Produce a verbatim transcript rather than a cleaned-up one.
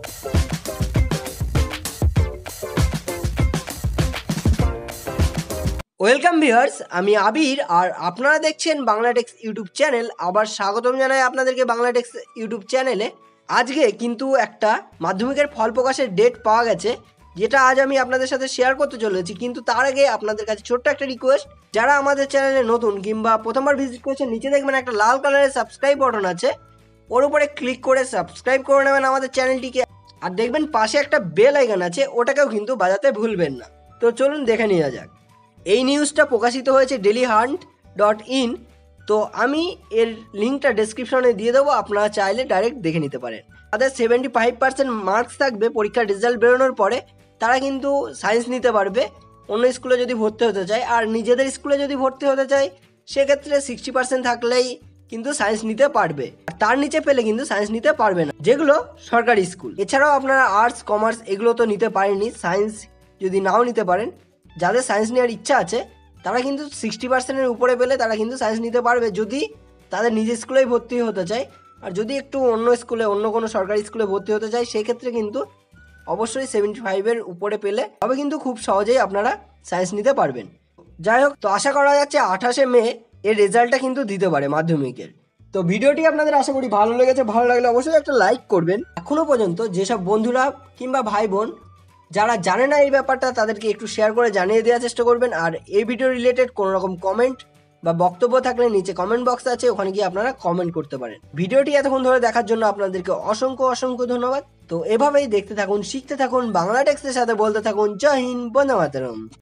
Welcome viewers, আমি আবির আর আপনারা দেখছেন বাংলাটেক্স ইউটিউব চ্যানেল। আবার স্বাগতম জানাই আপনাদেরকে বাংলাটেক্স ইউটিউব চ্যানেলে। আজকে কিন্তু একটা মাধ্যমিকের ফল প্রকাশের ডেট পাওয়া গেছে, যেটা আজ আমি আপনাদের সাথে শেয়ার করতে চলেছি। কিন্তু তার আগে আপনাদের কাছে ছোট্ট একটা রিকোয়েস্ট, যারা আমাদের চ্যানেলে নতুন কিংবা প্রথমবার ভিজিট করেছেন, নিচে দেখবেন একটা লাল কালারের সাবস্ক্রাইব বাটন আছে, ওর উপরে ক্লিক করে সাবস্ক্রাইব করে নেবেন আমাদের চ্যানেলটিকে। আর দেখবেন পাশে একটা বেল আইকন আছে, ওটাকেও কিন্তু বাজাতে ভুলবেন না। তো চলুন দেখে নেওয়া যাক। এই নিউজটা প্রকাশিত হয়েছে ডেলি হান্ট ডট ইন। তো আমি এর লিঙ্কটা ডেসক্রিপশনে দিয়ে দেবো, আপনারা চাইলে ডাইরেক্ট দেখে নিতে পারেন। তাদের সেভেন্টি ফাইভ পার্সেন্ট মার্কস থাকবে পরীক্ষার রেজাল্ট বেরোনোর পরে, তারা কিন্তু সায়েন্স নিতে পারবে অন্য স্কুলে যদি ভর্তি হতে চায়। আর নিজেদের স্কুলে যদি ভর্তি হতে চায় সেক্ষেত্রে সিক্সটি পার্সেন্ট থাকলেই কিন্তু সায়েন্স নিতে পারবে, আর তার নিচে পেলে কিন্তু সায়েন্স নিতে পারবে না, যেগুলো সরকারি স্কুল। এছাড়াও আপনারা আর্টস কমার্স এগুলো তো নিতে পারেননি, সায়েন্স যদি নাও নিতে পারেন। যাদের সায়েন্স নেওয়ার ইচ্ছা আছে তারা কিন্তু সিক্সটি পার্সেন্টের উপরে পেলে তারা কিন্তু সায়েন্স নিতে পারবে, যদি তাদের নিজের স্কুলেই ভর্তি হতে চায়। আর যদি একটু অন্য স্কুলে অন্য কোনো সরকারি স্কুলে ভর্তি হতে চায় সেক্ষেত্রে কিন্তু অবশ্যই সেভেন্টি ফাইভের উপরে পেলে তবে কিন্তু খুব সহজেই আপনারা সায়েন্স নিতে পারবেন। যাই হোক, তো আশা করা যাচ্ছে আঠাশে মে এর রেজাল্টটা কিন্তু দিতে পারে মাধ্যমিকের। তো ভিডিওটি আপনাদের আশা করি ভালো লেগেছে। ভালো লাগলে অবশ্যই একটা লাইক করবেন। এখনও পর্যন্ত যেসব বন্ধুরা কিংবা ভাই বোন যারা জানে না এই ব্যাপারটা, তাদেরকে একটু শেয়ার করে জানিয়ে দেওয়ার চেষ্টা করবেন। আর এই ভিডিও রিলেটেড কোনো রকম কমেন্ট বা বক্তব্য থাকলে নিচে কমেন্ট বক্স আছে, ওখানে গিয়ে আপনারা কমেন্ট করতে পারেন। ভিডিওটি এতক্ষণ ধরে দেখার জন্য আপনাদেরকে অসংখ্য অসংখ্য ধন্যবাদ। তো এভাবেই দেখতে থাকুন, শিখতে থাকুন, বাংলাটেক্সের সাথে বলতে থাকুন। জয় হিন্দ, বন্দে মাতরম।